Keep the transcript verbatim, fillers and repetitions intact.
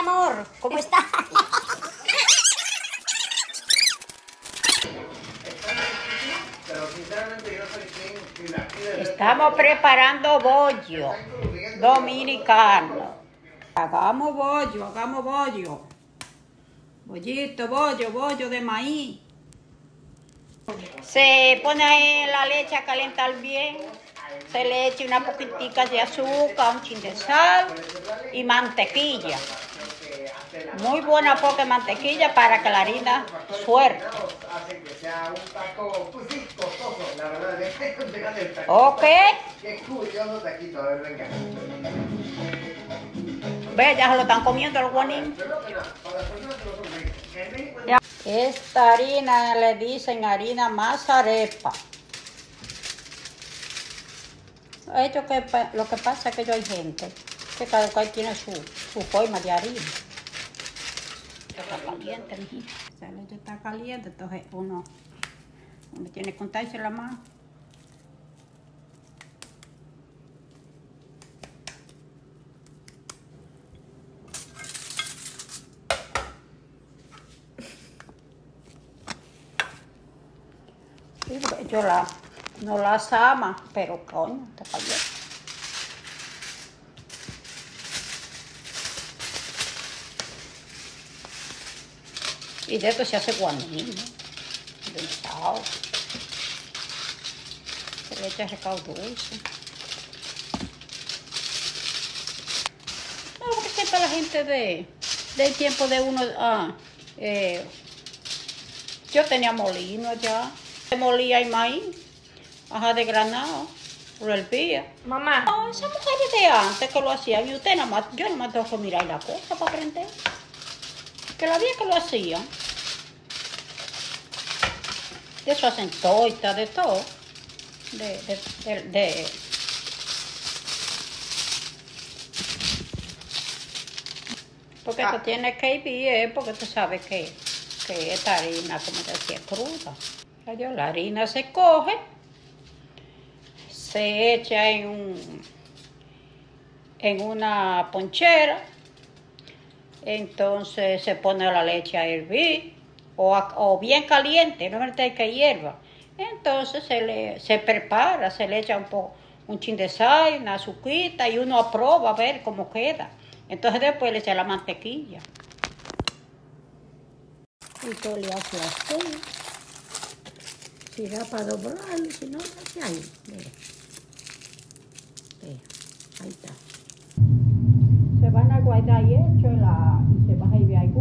amor, ¿cómo estás? Estamos preparando bollo dominicano. Hagamos bollo, hagamos bollo. Bollito, bollo, bollo de maíz. Se pone la leche a calentar bien. Se le echa una poquitica de azúcar, un chin de sal y mantequilla. Muy buena poca mantequilla para que la harina suelte. Ok. Ve, ya se lo están comiendo los guanín. Esta harina le dicen harina mazarepa. Esto que, lo que pasa es que yo hay gente que cada cual tiene su, su forma de harina. Está caliente, mijita. La leche está caliente, entonces uno, uno tiene que untarse la mano. Sí, yo la, no la ama, pero coño, está caliente. Y de esto se hace guanín, ¿no? Dulzado. Se le echa recado dulce. No, porque siempre la gente de, del tiempo de uno... Ah, eh, yo tenía molino allá. Se molía el maíz. Ajá, de granado. Lo hervía. Mamá. No, esas mujeres de antes que lo hacían. Y usted nada más... Yo nada más tengo que mirar la cosa para aprender. Que la vida que lo hacían. De eso hacen torta, de todo. De, de, de, de. Porque ah. Tú tienes que ir, porque tú sabes que, que esta harina, como te decía, es cruda. La harina se coge, se echa en un, en una ponchera. Entonces se pone la leche a hervir, o, a, o bien caliente, no es que hierva. Entonces se, le, se prepara, se le echa un poco, un chin de sal, una azuquita, y uno aprueba a ver cómo queda. Entonces después le echa la mantequilla. Y tú le haces así. Si da para doblarlo, si no, hace ahí. Mira. Mira, ahí está. Se van a guardar y hecho la, y se va a ir